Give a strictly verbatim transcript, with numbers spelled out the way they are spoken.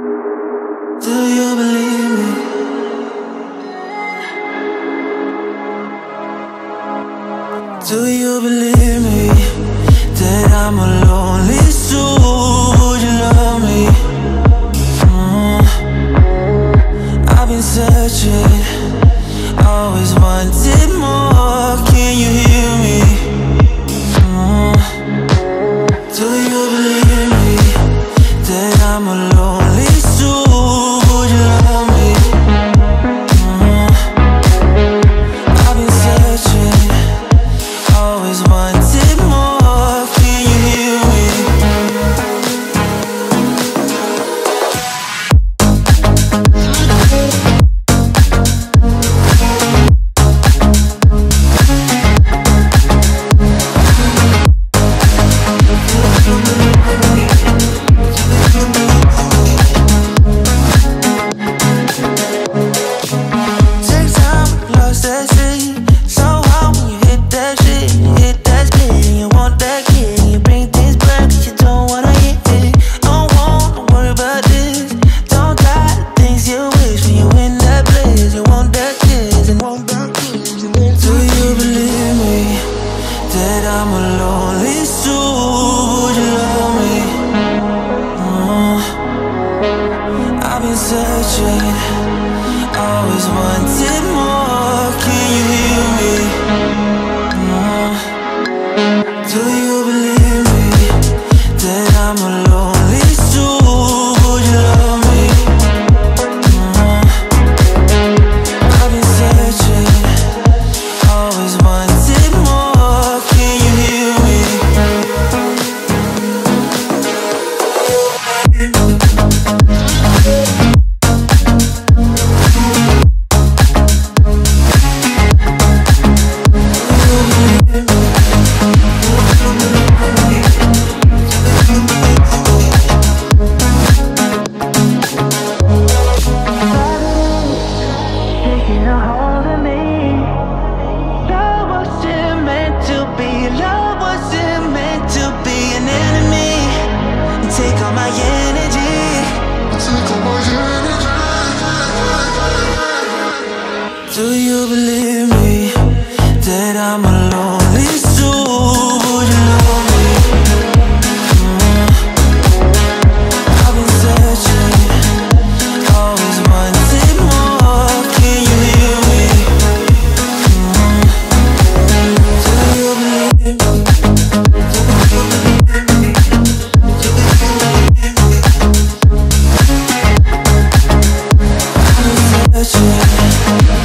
Do you believe me? Do you believe me that I'm a lonely soul? Would you love me? Mm. I've been searching, always wanted more. Can you hear me? Mm. Do you believe me that I'm a lonely soul? Would you love me? Mm. I've been searching, always wanted more. Can you hear me? Take time, lost that sea. So hard when you hit that shit. You hit that split and you want that kid. You bring things back 'cause you don't wanna hit it. Don't wanna worry about this. Don't die the things you wish when you in that place. You want that kids and want that kids. Do you believe me that I'm a lonely soul? Would you love me? Mm. I've been searching, always wanted more. Can you hear me? Mm. Do you believe me that I'm a lonely soul? Would you love me? Mm. I've been searching, always wanted more. Can you hear me? Taking a hold of me. Love wasn't meant to be. Love wasn't meant to be an enemy. You take all my energy. Take all my energy. Do you believe me that I'm a lonely soul? Would you love me? Mm. I've been searching, always wanted more. Can you hear me? Mm. Do you believe me? I've been searching.